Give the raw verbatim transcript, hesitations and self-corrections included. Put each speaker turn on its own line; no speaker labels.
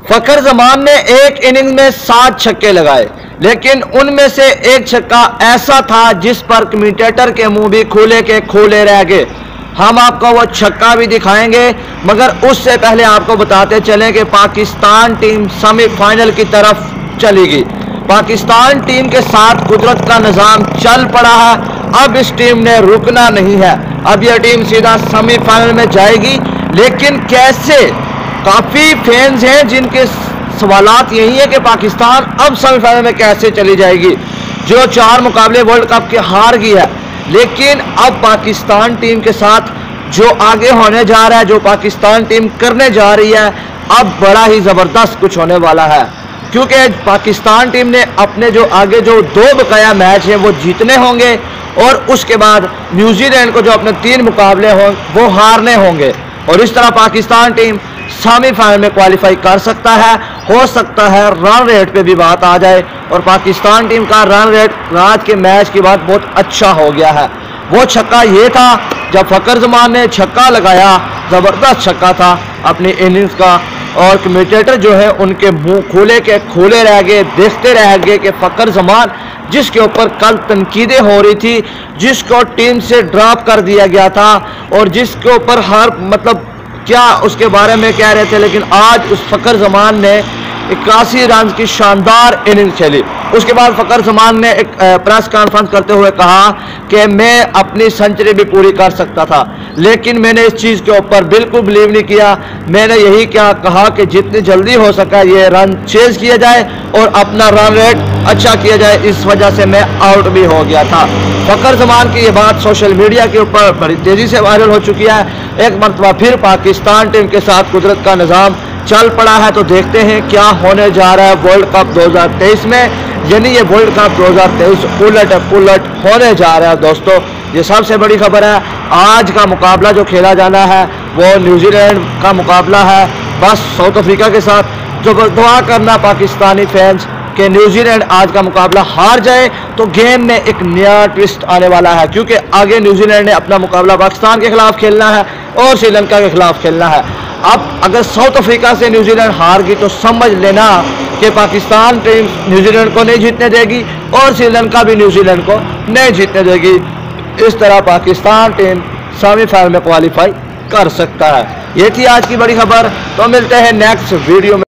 फखर जमान ने एक इनिंग में सात छक्के लगाए, लेकिन उनमें से एक छक्का ऐसा था जिस पर कमेंटेटर के मुंह भी खोले के खोले रह गए। हम आपको वो छक्का भी दिखाएंगे, मगर उससे पहले आपको बताते चलें कि पाकिस्तान टीम सेमीफाइनल की तरफ चलेगी। पाकिस्तान टीम के साथ कुदरत का निज़ाम चल पड़ा है। अब इस टीम ने रुकना नहीं है। अब यह टीम सीधा सेमीफाइनल में जाएगी, लेकिन कैसे? काफ़ी फैंस हैं जिनके सवालात यही है कि पाकिस्तान अब सेमीफाइनल में कैसे चली जाएगी, जो चार मुकाबले वर्ल्ड कप के हार गई है। लेकिन अब पाकिस्तान टीम के साथ जो आगे होने जा रहा है, जो पाकिस्तान टीम करने जा रही है, अब बड़ा ही ज़बरदस्त कुछ होने वाला है, क्योंकि पाकिस्तान टीम ने अपने जो आगे जो दो बकाया मैच हैं वो जीतने होंगे, और उसके बाद न्यूजीलैंड को जो अपने तीन मुकाबले हों वो हारने होंगे, और इस तरह पाकिस्तान टीम सेमीफाइनल में क्वालिफाई कर सकता है। हो सकता है रन रेट पे भी बात आ जाए, और पाकिस्तान टीम का रन रेट रात के मैच के बाद बहुत अच्छा हो गया है। वो छक्का ये था जब फखर जमान ने छक्का लगाया, ज़बरदस्त छक्का था अपनी इनिंग्स का, और कमेंटेटर जो है उनके मुंह खोले के खोले रह गए, देखते रह गए कि फखर जमान जिसके ऊपर कल तनकीदें हो रही थी, जिसको टीम से ड्रॉप कर दिया गया था, और जिसके ऊपर हर मतलब क्या उसके बारे में कह रहे थे, लेकिन आज उस फखर जमान ने इक्यासी रन की शानदार इनिंग खेली। उसके बाद फखर जमान ने एक प्रेस कॉन्फ्रेंस करते हुए कहा कि मैं अपनी सेंचुरी भी पूरी कर सकता था, लेकिन मैंने इस चीज़ के ऊपर बिल्कुल बिलीव नहीं किया। मैंने यही क्या कहा कि जितनी जल्दी हो सका ये रन चेज किया जाए और अपना रन रेट अच्छा किया जाए, इस वजह से मैं आउट भी हो गया था। फखर जमान की ये बात सोशल मीडिया के ऊपर बड़ी तेज़ी से वायरल हो चुकी है। एक मरतबा फिर पाकिस्तान टीम के साथ कुदरत का निज़ाम चल पड़ा है, तो देखते हैं क्या होने जा रहा है वर्ल्ड कप दो हज़ार तेईस में। यानी ये वर्ल्ड कप दो हज़ार तेईस उलट पुलट होने जा रहा है दोस्तों। ये सबसे बड़ी खबर है। आज का मुकाबला जो खेला जाना है वो न्यूजीलैंड का मुकाबला है, बस साउथ अफ्रीका के साथ। जो दुआ करना पाकिस्तानी फैंस कि न्यूजीलैंड आज का मुकाबला हार जाए, तो गेम में एक नया ट्विस्ट आने वाला है, क्योंकि आगे न्यूजीलैंड ने अपना मुकाबला पाकिस्तान के खिलाफ खेलना है और श्रीलंका के खिलाफ खेलना है। अब अगर साउथ अफ्रीका से न्यूजीलैंड हार गई तो समझ लेना कि पाकिस्तान टीम न्यूजीलैंड को नहीं जीतने देगी, और श्रीलंका भी न्यूजीलैंड को नहीं जीतने देगी। इस तरह पाकिस्तान टीम सेमीफाइनल में क्वालिफाई कर सकता है। ये थी आज की बड़ी खबर। तो मिलते हैं नेक्स्ट वीडियो में।